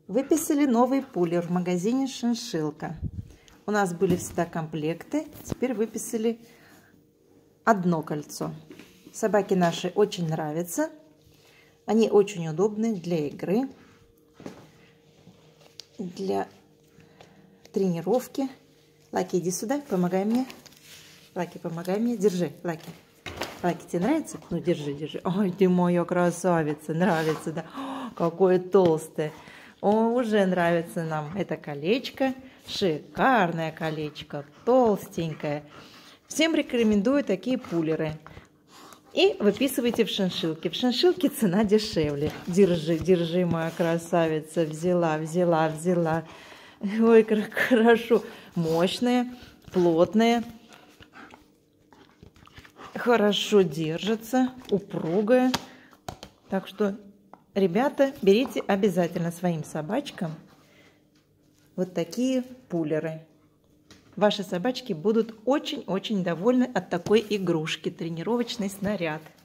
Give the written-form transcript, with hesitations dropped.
Выписали новый пулер в магазине «Шиншиллка». У нас были всегда комплекты, теперь выписали одно кольцо. Собаке нашей очень нравится. Они очень удобны для игры, для тренировки. Лаки, иди сюда, помогай мне. Лаки, помогай мне. Держи, Лаки. Лаки, тебе нравится? Ну, держи, держи. Ой, ты моя красавица. Нравится, да? О, какое толстое. О, уже нравится нам это колечко. Шикарное колечко, толстенькое. Всем рекомендую такие пулеры. И выписывайте в «Шиншиллке». В «Шиншиллке» цена дешевле. Держи, держи, моя красавица. Взяла, взяла, взяла. Ой, как хорошо. Мощная, плотная. Хорошо держится, упругая. Так что, ребята, берите обязательно своим собачкам вот такие пулеры. Ваши собачки будут очень-очень довольны от такой игрушки. Тренировочный снаряд.